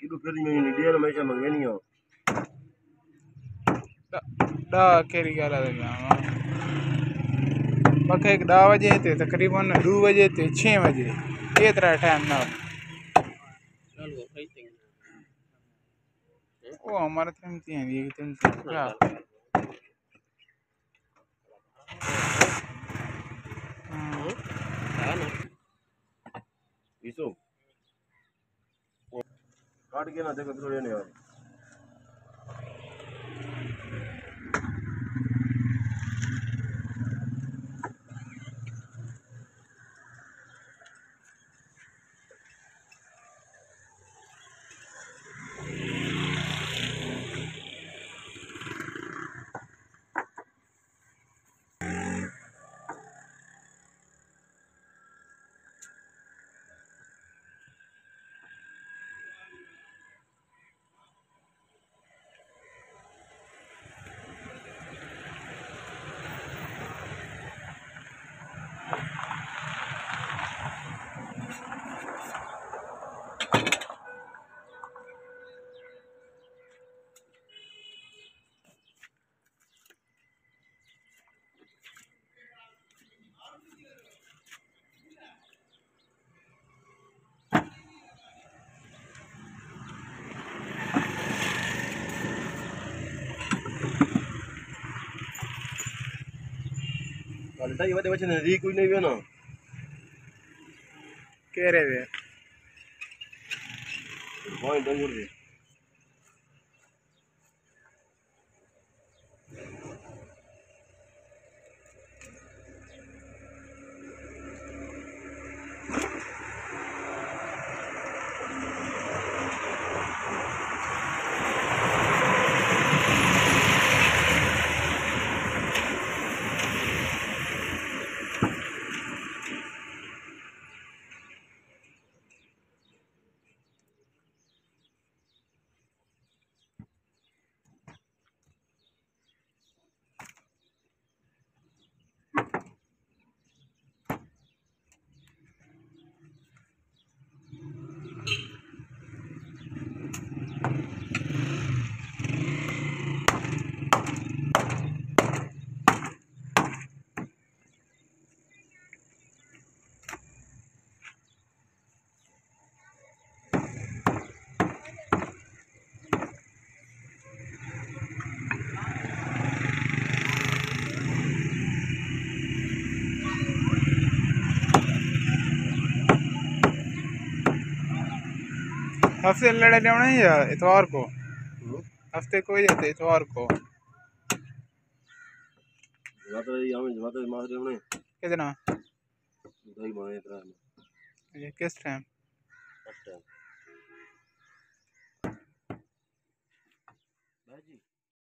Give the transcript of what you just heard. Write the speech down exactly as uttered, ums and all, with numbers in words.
को कर में डियर हमेशा मंगे नहीं हो डा केरी गाल है जावा पक्के डा बजे थे तकरीबन दो बजे थे छह बजे केतरा टाइम ना ओ हमारे टाइम थी ये तुम क्या इसो काट के ना देखो थोड़े नहीं यार क्वालिटी ये बात बच्चे नजदीक कोई नहीं है ना कह रहे थे पॉइंट अंगूर दे हफ्ते लड़े लेना है या इतवार को हफ्ते को ही जाते इतवार को जवाब ये हमें जवाब मार रहे होने कितना दही बने इतना ये किस टाइम फर्स्ट टाइम भाई जी